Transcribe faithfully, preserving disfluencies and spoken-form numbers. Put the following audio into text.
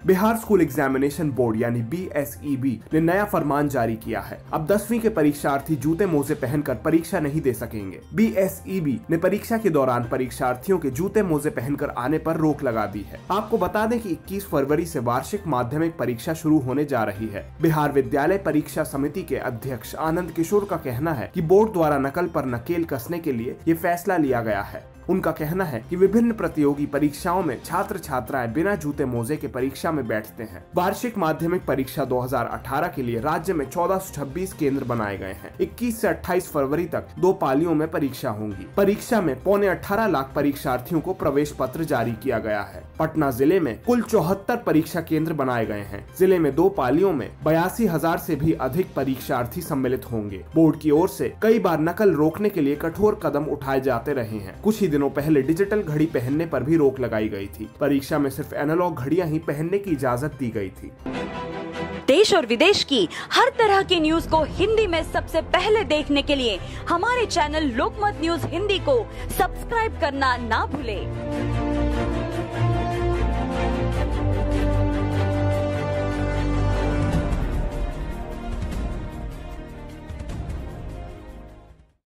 Bihar school examination board यानी B S E B ने नया फरमान जारी किया है। अब दसवीं के परीक्षार्थी जूते मोजे पहनकर परीक्षा नहीं दे सकेंगे। बी एस ई बी ने परीक्षा के दौरान परीक्षार्थियों के जूते मोजे पहनकर आने पर रोक लगा दी है। आपको बता दें कि इक्कीस फरवरी से वार्षिक माध्यमिक परीक्षा शुरू होने जा रही है। बिहार विद्यालय परीक्षा समिति के अध्यक्ष आनंद किशोर का कहना है कि बोर्ड द्वारा नकल पर नकेल कसने के लिए ये फैसला लिया गया है। उनका कहना है कि विभिन्न प्रतियोगी परीक्षाओं में छात्र छात्राएं बिना जूते मोजे के परीक्षा में बैठते हैं। वार्षिक माध्यमिक परीक्षा दो हज़ार अठारह के लिए राज्य में चौदह सौ छब्बीस केंद्र बनाए गए हैं। इक्कीस से अट्ठाईस फरवरी तक दो पालियों में परीक्षा होंगी। परीक्षा में पौने अठारह लाख परीक्षार्थियों को प्रवेश पत्र जारी किया गया है। पटना जिले में कुल चौहत्तर परीक्षा केंद्र बनाए गए हैं। जिले में दो पालियों में बयासी हजार से भी अधिक परीक्षार्थी सम्मिलित होंगे। बोर्ड की ओर से कई बार नकल रोकने के लिए कठोर कदम उठाए जाते रहे हैं। कुछ ही दिनों पहले डिजिटल घड़ी पहनने पर भी रोक लगाई गई थी। परीक्षा में सिर्फ एनालॉग घड़ियां ही पहनने की इजाजत दी गई थी। देश और विदेश की हर तरह की न्यूज को हिंदी में सबसे पहले देखने के लिए हमारे चैनल लोकमत न्यूज हिंदी को सब्सक्राइब करना ना भूलें।